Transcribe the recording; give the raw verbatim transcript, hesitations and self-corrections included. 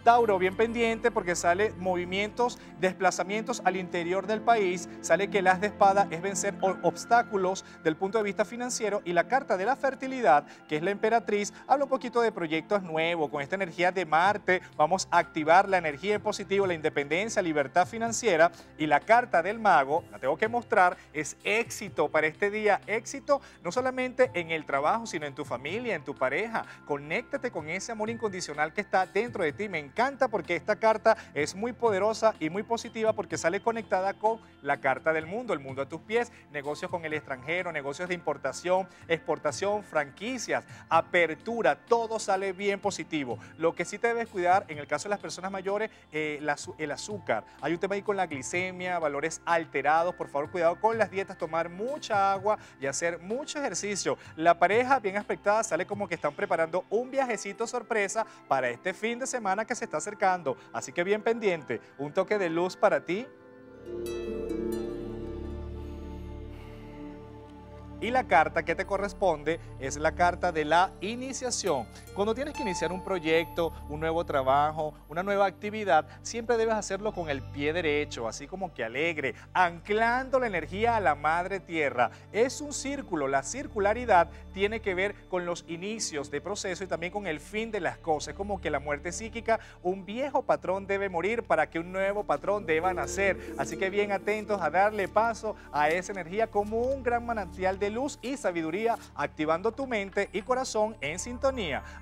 Tauro, bien pendiente porque sale movimientos, desplazamientos al interior del país, sale que el as de espada es vencer obstáculos del punto de vista financiero y la carta de la fertilidad, que es la emperatriz, habla un poquito de proyectos nuevos, con esta energía de Marte, vamos a activar la energía en positivo, la independencia, libertad financiera y la carta del mago, la tengo que mostrar, es éxito para este día, éxito no solamente en el trabajo, sino en tu familia, en tu pareja, conéctate con ese amor incondicional que está dentro de ti, me encanta porque esta carta es muy poderosa y muy positiva porque sale conectada con la carta del mundo, el mundo a tus pies, negocios con el extranjero, negocios de importación, exportación, franquicias, apertura, todo sale bien positivo. Lo que sí te debes cuidar en el caso de las personas mayores, eh, la, el azúcar. Hay un tema ahí con la glicemia, valores alterados, por favor cuidado con las dietas, tomar mucha agua y hacer mucho ejercicio. La pareja bien aspectada sale como que están preparando un viajecito sorpresa para este fin de semana que se está acercando, así que bien pendiente, un toque de luz para ti. Y la carta que te corresponde es la carta de la iniciación. Cuando tienes que iniciar un proyecto, un nuevo trabajo, una nueva actividad, siempre debes hacerlo con el pie derecho, así como que alegre, anclando la energía a la madre tierra. Es un círculo, la circularidad tiene que ver con los inicios de proceso y también con el fin de las cosas. Es como que la muerte psíquica, un viejo patrón debe morir para que un nuevo patrón deba nacer. Así que bien atentos a darle paso a esa energía como un gran manantial de luz y sabiduría, activando tu mente y corazón en sintonía.